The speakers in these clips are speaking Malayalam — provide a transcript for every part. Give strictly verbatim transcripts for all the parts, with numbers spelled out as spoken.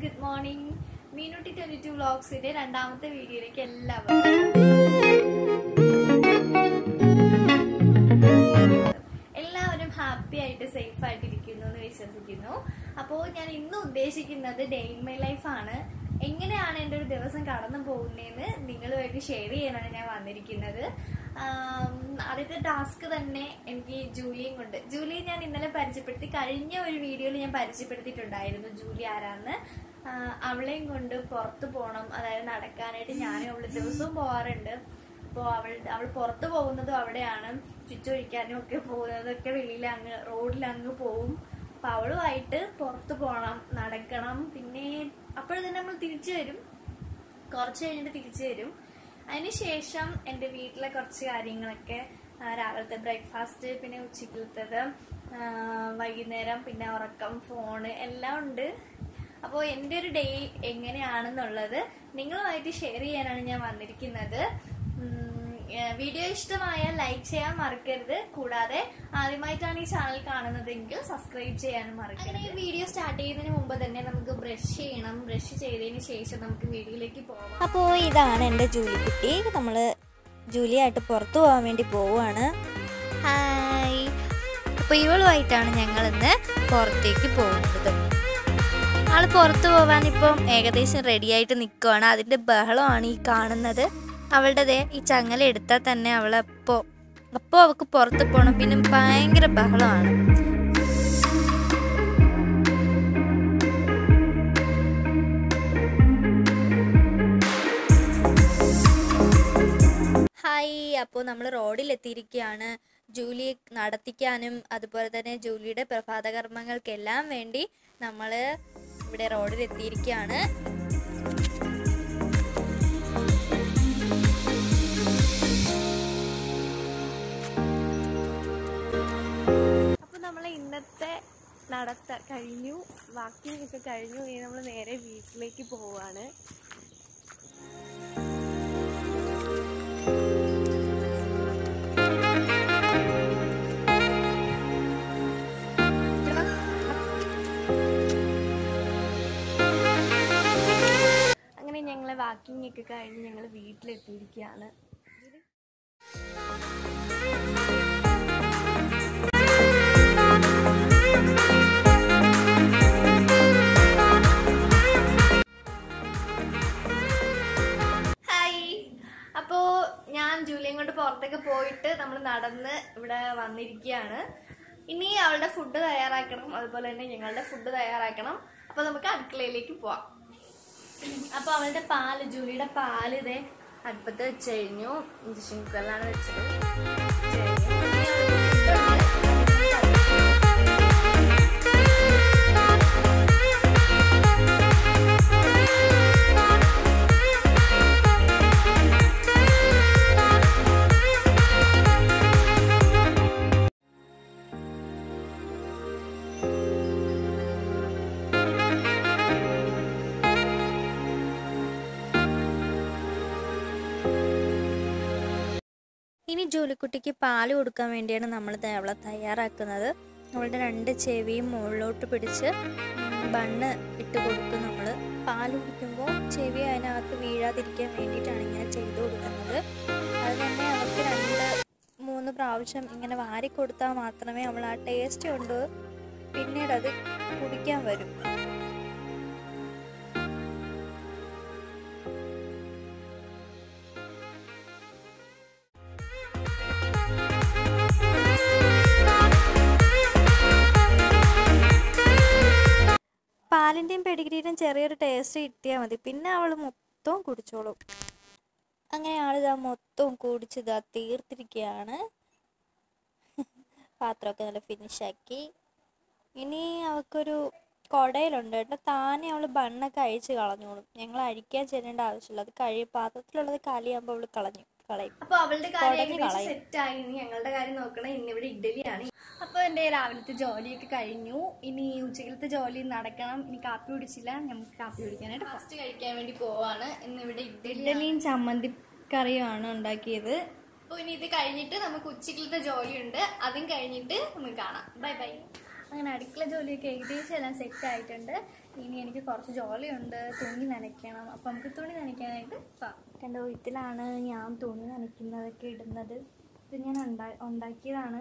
good morning. Meenutti twenty-two vlogs ide രണ്ടാമത്തെ വീഡിയോയിലേക്ക് എല്ലാവർക്കും എല്ലാവരും ഹാപ്പി ആയിട്ട് സേഫ് ആയിട്ട് ഇരിക്കുന്നു എന്ന് വിശ്വസിക്കുന്നു. അപ്പോൾ ഞാൻ ഇന്ന് ഉദ്ദേശിക്കുന്നത് ഡേ ഇൻ മൈ ലൈഫ് ആണ്. എങ്ങനെയാണ് എൻ്റെ ഒരു ദിവസം കടന്നു പോകുന്നതെന്ന് നിങ്ങളുമായിട്ട് ഷെയർ ചെയ്യാനാണ് ഞാൻ വന്നിരിക്കുന്നത്. ആദ്യത്തെ ടാസ്ക് തന്നെ എനിക്ക് ജൂലിയും കൊണ്ട് ജൂലിയെ ഞാൻ ഇന്നലെ പരിചയപ്പെടുത്തി, കഴിഞ്ഞ ഒരു വീഡിയോയിൽ ഞാൻ പരിചയപ്പെടുത്തിയിട്ടുണ്ടായിരുന്നു ജൂലി ആരാന്ന്. അവളെയും കൊണ്ട് പുറത്ത് പോകണം, അതായത് നടക്കാനായിട്ട് ഞാനും അവള് ദിവസവും പോവാറുണ്ട്. അപ്പോൾ അവൾ അവൾ പുറത്ത് പോകുന്നതും അവിടെയാണ്, ചുറ്റൊഴിക്കാനും ഒക്കെ പോകുന്നതൊക്കെ വെളിയിൽ അങ്ങ് റോഡിൽ അങ്ങ് പോവും. അപ്പൊ അവളുമായിട്ട് പുറത്ത് പോകണം, നടക്കണം. പിന്നെ അപ്പോഴത്തന്നെ നമ്മൾ തിരിച്ചു വരും, കുറച്ച് കഴിഞ്ഞിട്ട് തിരിച്ചു വരും. അതിനുശേഷം എൻ്റെ വീട്ടിലെ കുറച്ച് കാര്യങ്ങളൊക്കെ, രാവിലത്തെ ബ്രേക്ക്ഫാസ്റ്റ്, പിന്നെ ഉച്ചക്കലത്തത്, വൈകുന്നേരം, പിന്നെ ഉറക്കം, ഫോണ് എല്ലാം ഉണ്ട്. അപ്പോൾ എൻ്റെ ഒരു ഡേ എങ്ങനെയാണെന്നുള്ളത് നിങ്ങളുമായിട്ട് ഷെയർ ചെയ്യാനാണ് ഞാൻ വന്നിരിക്കുന്നത്. വീഡിയോ ഇഷ്ടമായാൽ ലൈക്ക് ചെയ്യാൻ മറക്കരുത്. കൂടാതെ ആദ്യമായിട്ടാണ് ഈ ചാനൽ കാണുന്നതെങ്കിൽ സബ്സ്ക്രൈബ് ചെയ്യാനും മറക്കരുത്. അങ്ങനെ ഈ വീഡിയോ സ്റ്റാർട്ട് ചെയ്യുന്നതിന് മുമ്പ് തന്നെ നമുക്ക് ബ്രഷ് ചെയ്യണം. ബ്രഷ് ചെയ്തതിന് ശേഷം നമുക്ക് വീഡിയോയിലേക്ക് പോകാം. അപ്പോൾ ഇതാണ് എൻ്റെ ജൂലിക്കുട്ടി. നമ്മൾ ജൂലിയായിട്ട് പുറത്തു പോകാൻ വേണ്ടി പോവുകയാണ്. ഹായ്. അപ്പോൾ ഇവളുമായിട്ടാണ് ഞങ്ങളിന്ന് പുറത്തേക്ക് പോകുന്നത്. ആൾ പുറത്തു പോകാനിപ്പം ഏകദേശം റെഡിയായിട്ട് നിൽക്കുകയാണ്. അതിൻ്റെ ബഹളമാണ് ഈ കാണുന്നത്. അവളുടെ ഈ ചങ്ങല എടുത്താൽ തന്നെ അവളപ്പോൾ അപ്പോൾ അവൾക്ക് പുറത്ത് പോകണം. പിന്നെ ഭയങ്കര ബഹളമാണ്. ഹായ്. അപ്പോൾ നമ്മൾ റോഡിലെത്തിയിരിക്കുകയാണ്. ജൂലി നടത്തിക്കാനും അതുപോലെ തന്നെ ജൂലിയുടെ പ്രഭാതകർമ്മങ്ങൾക്കെല്ലാം വേണ്ടി നമ്മൾ ഇവിടെ റോഡിലെത്തിയിരിക്കുകയാണ്. അപ്പോൾ നമ്മൾ ഇന്നത്തെ നടത്ത കഴിഞ്ഞു, വാക്കിംഗ് ഒക്കെ കഴിഞ്ഞു. ഇനി നമ്മൾ നേരെ വീട്ടിലേക്ക് പോവാണ്. അങ്ങനെ ഞങ്ങളെ വാക്കിംഗ് ഒക്കെ കഴിഞ്ഞ് ഞങ്ങൾ വീട്ടിലെത്തിയിരിക്കുകയാണ്. അപ്പോ ഞാൻ ജൂലിയും കൊണ്ട് പുറത്തേക്ക് പോയിട്ട് നമ്മൾ നടന്ന് ഇവിടെ വന്നിരിക്കുകയാണ്. ഇനി അവളുടെ ഫുഡ് തയ്യാറാക്കണം, അതുപോലെ തന്നെ ഞങ്ങളുടെ ഫുഡ് തയ്യാറാക്കണം. അപ്പൊ നമുക്ക് അടുക്കളയിലേക്ക് പോവാം. അപ്പൊ അവളുടെ പാല്, ജൂലിയുടെ പാല് ഇതേ അടുപ്പത്ത് വെച്ച് കഴിഞ്ഞു. ഇൻഡക്ഷൻ കുക്കറിലാണ് വെച്ചത്. ഇനി ജൂലിക്കുട്ടിക്ക് പാല് കൊടുക്കാൻ വേണ്ടിയാണ് നമ്മൾ അവളെ തയ്യാറാക്കുന്നത്. അവളുടെ രണ്ട് ചെവിയും മുകളിലോട്ട് പിടിച്ച് ബണ്ണ് ഇട്ട് കൊടുക്കും. നമ്മൾ പാല് കുടിക്കുമ്പോൾ ചെവി അതിനകത്ത് വീഴാതിരിക്കാൻ വേണ്ടിയിട്ടാണ് ഇങ്ങനെ ചെയ്തു കൊടുക്കുന്നത്. അത് തന്നെ അവൾക്ക് രണ്ട് മൂന്ന് പ്രാവശ്യം ഇങ്ങനെ വാരി കൊടുത്താൽ മാത്രമേ അവൾ ആ ടേസ്റ്റ് കൊണ്ട് പിന്നീട് അത് കുടിക്കാൻ വരും. പാലിൻ്റെയും പെഡിഗ്രീയുടെയും ചെറിയൊരു ടേസ്റ്റ് കിട്ടിയാൽ മതി, പിന്നെ അവൾ മൊത്തവും കുടിച്ചോളും. അങ്ങനെ ആളിതാ മൊത്തവും കുടിച്ചിതാ തീർത്തിരിക്കുകയാണ്. പാത്രമൊക്കെ നല്ല ഫിനിഷാക്കി. ഇനി അവൾക്കൊരു കുടയിലുണ്ട് കേട്ടോ, താനെ അവൾ ബണ്ണൊക്കെ അഴിച്ച് കളഞ്ഞോളും. ഞങ്ങൾ അഴിക്കാൻ ചെല്ലേണ്ട ആവശ്യമില്ല. അത് കഴിയും, പാത്രത്തിലുള്ളത് കാലിയാകുമ്പോൾ അവൾ കളഞ്ഞു കളയും. അപ്പൊ അവളുടെ കാര്യം സെറ്റ് ആയി. ഇനി ഞങ്ങളുടെ കാര്യം നോക്കണം. ഇന്നിവിടെ ഇഡ്ഡലിയാണ്. അപ്പൊ എന്റെ രാവിലത്തെ ജോലിയൊക്കെ കഴിഞ്ഞു. ഇനി ഉച്ചക്കലത്തെ ജോലി നടക്കണം. ഇനി കാപ്പി കുടിച്ചില്ല, നമുക്ക് കാപ്പി കുടിക്കാനായിട്ട് ഫസ്റ്റ് കഴിക്കാൻ വേണ്ടി പോവാണ്. ഇന്നിവിടെ ഇഡ്ഡലിയും ചമ്മന്തി കറിയുമാണ് ഉണ്ടാക്കിയത്. അപ്പൊ ഇനി ഇത് കഴിഞ്ഞിട്ട് നമുക്ക് ഉച്ചക്കലത്തെ ജോലിയുണ്ട്, അതും കഴിഞ്ഞിട്ട് നമുക്ക് കാണാം. Bye bye. അങ്ങനെ അടുക്കള ജോലിയൊക്കെ ഏകദേശം എല്ലാം സെറ്റ് ആയിട്ടുണ്ട്. ഇനി എനിക്ക് കുറച്ച് ജോലിയുണ്ട്, തുണി നനയ്ക്കണം. അപ്പം നമുക്ക് തുണി നനയ്ക്കാനായിട്ട് പോകാം. കണ്ടോ, ഇതിലാണ് ഞാൻ തുണി നനയ്ക്കുന്നതൊക്കെ ഇടുന്നത്. ഇത് ഞാൻ ഉണ്ടാ ഉണ്ടാക്കിയതാണ്.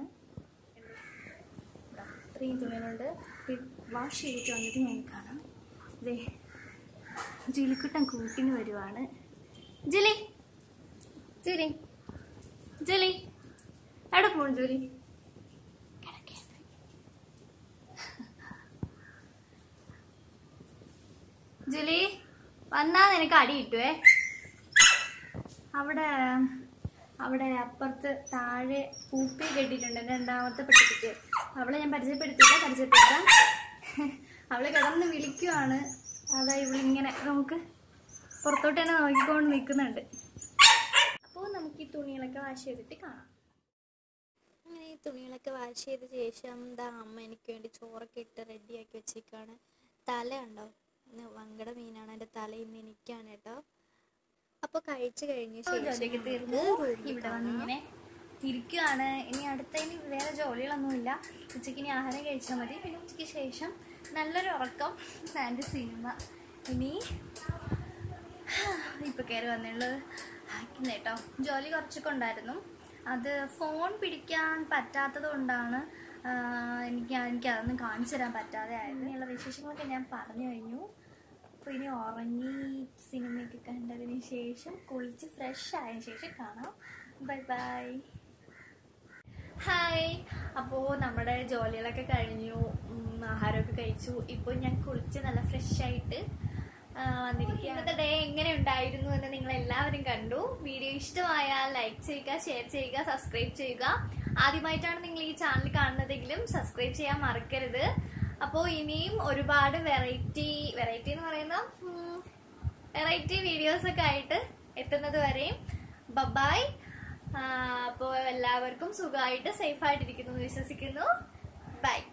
ഇത്രയും തുണികളുണ്ട്. വാഷ് ചെയ്തിട്ട് വന്നിട്ട് ഞാൻ കാണാം. ഇതേ ജുലിക്കുട്ടൻ കൂട്ടിന് വരുവാണ്. ജുലി ജുലി ജുലി എവിടെ പോണു ജുലി? ജുലി വന്നാ നിനക്ക് അടി കിട്ടുവേ. അവിടെ അവിടെ അപ്പുറത്ത് താഴെ പൂപ്പി കെട്ടിയിട്ടുണ്ട് രണ്ടാമത്തെ പെട്ടിക്ക്. അവളെ ഞാൻ പരിചയപ്പെടുത്തില്ല, പരിചയപ്പെടുത്താം. അവളെ കിടന്ന് വിളിക്കുവാണ്. അതാ ഇവളിങ്ങനെ നമുക്ക് പുറത്തോട്ട് തന്നെ നോക്കിക്കൊണ്ട് നിൽക്കുന്നുണ്ട്. അപ്പോൾ നമുക്ക് ഈ തുണികളൊക്കെ വാഷ് ചെയ്തിട്ട് കാണാം. അങ്ങനെ ഈ തുണികളൊക്കെ വാഷ് ചെയ്ത ശേഷം എന്താ അമ്മ എനിക്ക് വേണ്ടി ചോറൊക്കെ ഇട്ട് റെഡിയാക്കി വെച്ചേക്കാണ്. തല ഉണ്ടോ, ഇന്ന് വങ്കട മീനാണ്. എൻ്റെ തല ഇന്ന് എനിക്കാണ് കേട്ടോ. അപ്പോൾ കഴിച്ചു കഴിഞ്ഞ ജോലിയൊക്കെ തീർന്നു ഇവിടെ വന്നിങ്ങനെ ഇരിക്കുകയാണ്. ഇനി അടുത്തതിന് വേറെ ജോലികളൊന്നുമില്ല. ഉച്ചയ്ക്ക് ഇനി ആഹാരം കഴിച്ചാൽ മതി. പിന്നെ ഉച്ചയ്ക്ക് ശേഷം നല്ലൊരു ഉറക്കം ആൻഡ് സിനിമ. ഇനി ഇപ്പം കയറി വന്നുള്ളത് ആക്കുന്ന കേട്ടോ. ജോലി കുറച്ചൊക്കെ ഉണ്ടായിരുന്നു. അത് ഫോൺ പിടിക്കാൻ പറ്റാത്തത് കൊണ്ടാണ് എനിക്ക് എനിക്ക് അതൊന്നും കാണിച്ചു തരാൻ പറ്റാതെ ആയത്. ഇങ്ങനെയുള്ള വിശേഷങ്ങളൊക്കെ ഞാൻ പറഞ്ഞു കഴിഞ്ഞു. അപ്പോൾ ഇനി ഉറങ്ങി സിനിമയൊക്കെ കണ്ടതിന് ശേഷം കുളിച്ച് ഫ്രഷ് ആയതിനു ശേഷം കാണാം. Bye bye. ഹായ്. അപ്പോൾ നമ്മുടെ ജോലികളൊക്കെ കഴിഞ്ഞു, ആഹാരമൊക്കെ കഴിച്ചു. ഇപ്പോൾ ഞാൻ കുളിച്ച് നല്ല ഫ്രഷ് ആയിട്ട് വന്നിരിക്കുക. ഇന്നത്തെ ഡേ എങ്ങനെ ഉണ്ടായിരുന്നു എന്ന് നിങ്ങൾ എല്ലാവരും കണ്ടു. വീഡിയോ ഇഷ്ടമായാൽ ലൈക്ക് ചെയ്യുക, ഷെയർ ചെയ്യുക, സബ്സ്ക്രൈബ് ചെയ്യുക. ആദ്യമായിട്ടാണ് നിങ്ങൾ ഈ ചാനൽ കാണുന്നതെങ്കിലും സബ്സ്ക്രൈബ് ചെയ്യാൻ മറക്കരുത്. അപ്പോൾ ഇനിയും ഒരുപാട് വെറൈറ്റി വെറൈറ്റി എന്ന് പറയുന്ന വെറൈറ്റി വീഡിയോസ് ഒക്കെ ആയിട്ട് എത്തുന്നത് വരെയും ബൈ. അപ്പോൾ എല്ലാവർക്കും സുഖമായിട്ട് സേഫ് ആയിട്ടിരിക്കുന്നു എന്ന് വിശ്വസിക്കുന്നു. ബൈ.